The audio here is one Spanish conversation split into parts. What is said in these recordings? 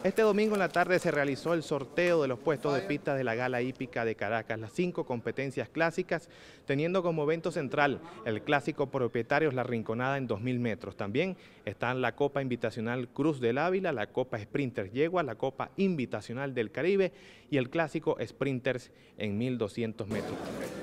Este domingo en la tarde se realizó el sorteo de los puestos de pistas de la Gala Hípica de Caracas, las 5 competencias clásicas, teniendo como evento central el clásico Propietarios La Rinconada en 2000 metros. También están la Copa Invitacional Cruz del Ávila, la Copa Sprinter Yegua, la Copa Invitacional del Caribe y el clásico Sprinters en 1200 metros.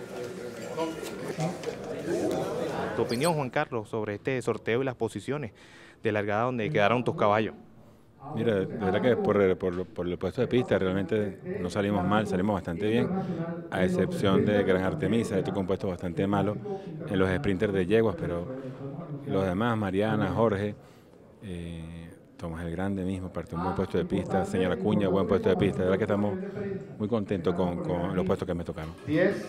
Tu opinión, Juan Carlos, sobre este sorteo y las posiciones de largada donde quedaron tus caballos. Mira, de verdad que por el puesto de pista realmente no salimos mal, salimos bastante bien, a excepción de Gran Artemisa, que tuvo un puesto bastante malo en los sprinters de yeguas, pero los demás, Mariana, Jorge, Tomás el Grande mismo, partió un buen puesto de pista, Señor Acuña, buen puesto de pista, de verdad que estamos muy contentos con los puestos que me tocaron. 10,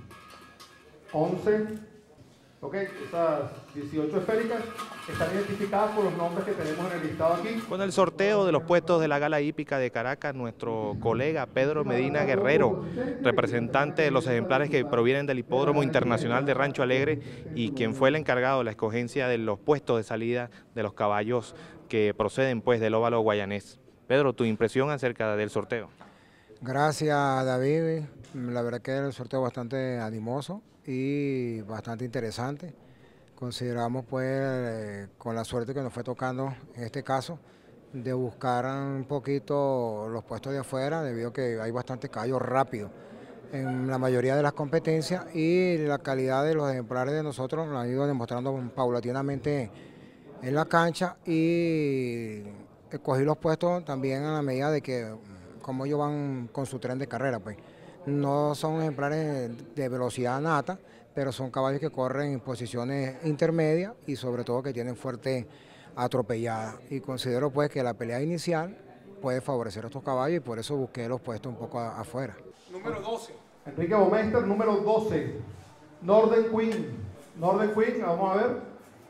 11, ok, esas 18 esféricas están identificadas por los nombres que tenemos en el listado aquí. Con el sorteo de los puestos de la Gala Hípica de Caracas, nuestro colega Pedro Medina Guerrero, representante de los ejemplares que provienen del Hipódromo Internacional de Rancho Alegre y quien fue el encargado de la escogencia de los puestos de salida de los caballos que proceden pues del óvalo guayanés. Pedro, tu impresión acerca del sorteo. Gracias, David. La verdad que el sorteo bastante animoso y bastante interesante. Consideramos pues con la suerte que nos fue tocando en este caso de buscar un poquito los puestos de afuera debido a que hay bastantes caballos rápidos en la mayoría de las competencias y la calidad de los ejemplares de nosotros nos ha ido demostrando paulatinamente en la cancha y escogí los puestos también a la medida de que como ellos van con su tren de carrera, pues no son ejemplares de velocidad nata, pero son caballos que corren en posiciones intermedias y sobre todo que tienen fuerte atropellada. Y considero pues que la pelea inicial puede favorecer a estos caballos y por eso busqué los puestos un poco afuera. Número 12. Enrique Baumeister, número 12. Northern Queen. Northern Queen, vamos a ver.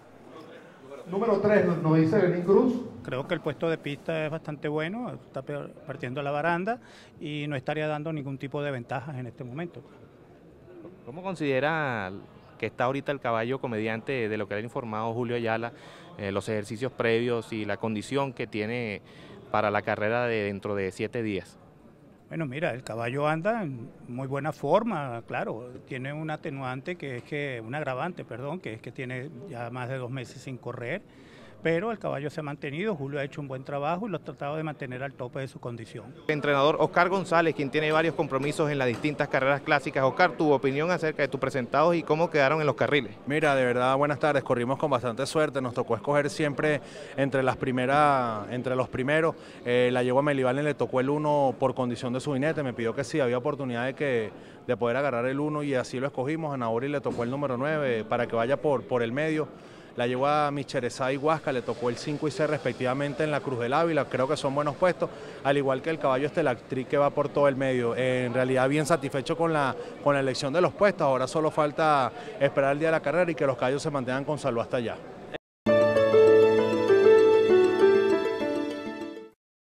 Número 3, nos dice Benín Cruz. Creo que el puesto de pista es bastante bueno, está partiendo la baranda y no estaría dando ningún tipo de ventajas en este momento. ¿Cómo considera que está ahorita el caballo comediante de lo que le ha informado Julio Ayala, los ejercicios previos y la condición que tiene para la carrera de dentro de 7 días? Bueno, mira, el caballo anda en muy buena forma, claro, tiene un atenuante que es que, un agravante, perdón, que es que tiene ya más de 2 meses sin correr, pero el caballo se ha mantenido, Julio ha hecho un buen trabajo y lo ha tratado de mantener al tope de su condición. El entrenador Oscar González, quien tiene varios compromisos en las distintas carreras clásicas. Oscar, tu opinión acerca de tus presentados y cómo quedaron en los carriles. Mira, de verdad, buenas tardes, corrimos con bastante suerte, nos tocó escoger siempre entre los primeros, la yegua Melibalen le tocó el 1 por condición de su jinete, me pidió que sí, había oportunidad de poder agarrar el 1 y así lo escogimos, a Nauri le tocó el número 9 para que vaya por el medio. La yegua Micherezá y Huasca le tocó el 5 y 6 respectivamente en la Cruz del Ávila, creo que son buenos puestos, al igual que el caballo Estelactriz que va por todo el medio. En realidad bien satisfecho con la elección de los puestos, ahora solo falta esperar el día de la carrera y que los caballos se mantengan con salud hasta allá.